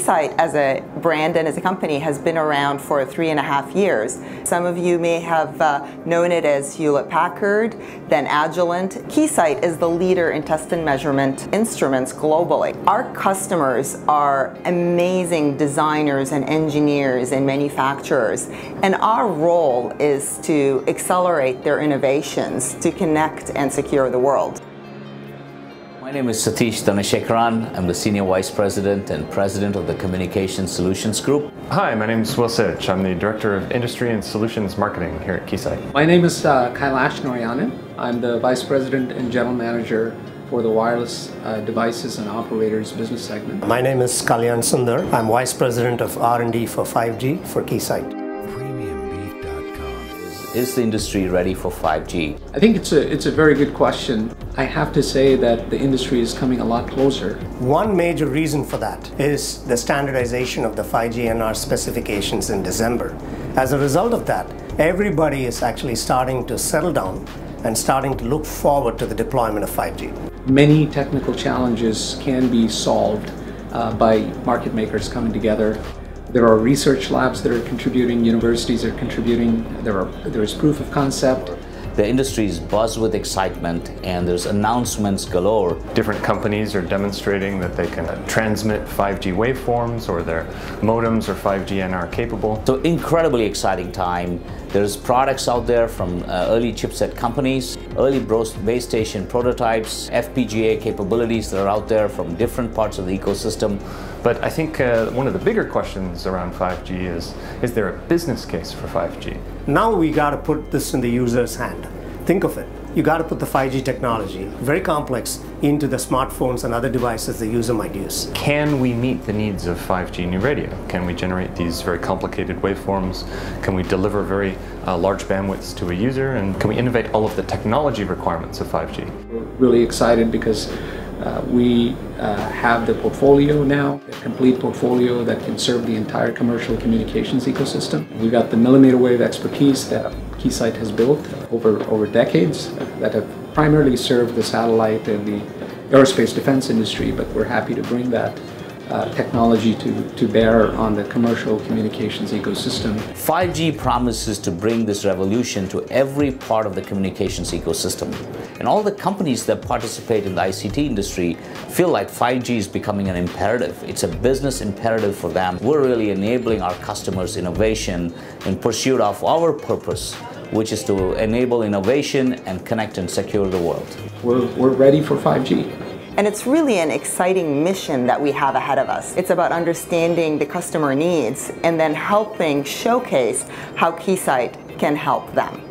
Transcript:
Keysight as a brand and as a company has been around for 3.5 years. Some of you may have known it as Hewlett-Packard, then Agilent. Keysight is the leader in test and measurement instruments globally. Our customers are amazing designers and engineers and manufacturers, and our role is to accelerate their innovations to connect and secure the world. My name is Satish Dhasasekeran. I'm the Senior Vice President and President of the Communications Solutions Group. Hi, my name is Sitch. I'm the Director of Industry and Solutions Marketing here at Keysight. My name is Kailash Narayan. I'm the Vice President and General Manager for the Wireless Devices and Operators Business Segment. My name is Kalyan Sundhar. I'm Vice President of R&D for 5G for Keysight. Is the industry ready for 5G? I think it's a very good question. I have to say that the industry is coming a lot closer. One major reason for that is the standardization of the 5G NR specifications in December. As a result of that, everybody is actually starting to settle down and starting to look forward to the deployment of 5G. Many technical challenges can be solved by market makers coming together. There are research labs that are contributing, universities are contributing, there is proof of concept. The industry is buzzed with excitement and there's announcements galore. Different companies are demonstrating that they can transmit 5G waveforms or their modems are 5G NR capable. So incredibly exciting time. There's products out there from early chipset companies, early base station prototypes, FPGA capabilities that are out there from different parts of the ecosystem. But I think one of the bigger questions around 5G is there a business case for 5G? Now we got to put this in the user's hand. Think of it. You got to put the 5G technology, very complex, into the smartphones and other devices the user might use. Can we meet the needs of 5G new radio? Can we generate these very complicated waveforms? Can we deliver very large bandwidths to a user? And can we innovate all of the technology requirements of 5G? We're really excited because we have the portfolio now, a complete portfolio that can serve the entire commercial communications ecosystem. We've got the mmWave expertise that Keysight has built over decades that have primarily served the satellite and the aerospace defense industry, but we're happy to bring that technology to bear on the commercial communications ecosystem. 5G promises to bring this revolution to every part of the communications ecosystem. And all the companies that participate in the ICT industry feel like 5G is becoming an imperative. It's a business imperative for them. We're really enabling our customers' innovation in pursuit of our purpose, which is to enable innovation and connect and secure the world. We're ready for 5G. And it's really an exciting mission that we have ahead of us. It's about understanding the customer needs and then helping showcase how Keysight can help them.